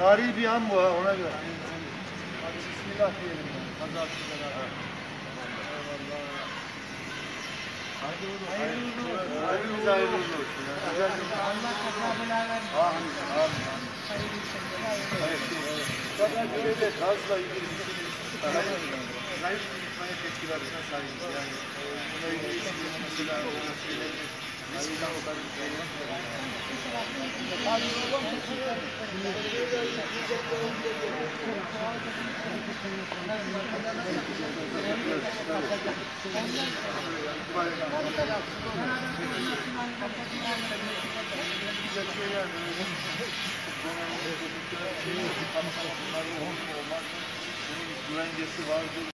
Tarihi bir an bu ha, ona göre. Hadi bismillah diyelim. Kazasız beraber. Eyvallah. Hayırlı hayırlı olsun. Allah kazabeler versin. Amin. Amin. Hayırlı işler. Tabii böyle gazla ilgili bir şey. Zayıf bir itfaiye teşkilatına sahibiz. Yani buna ilgili mesela güvencesi vardır.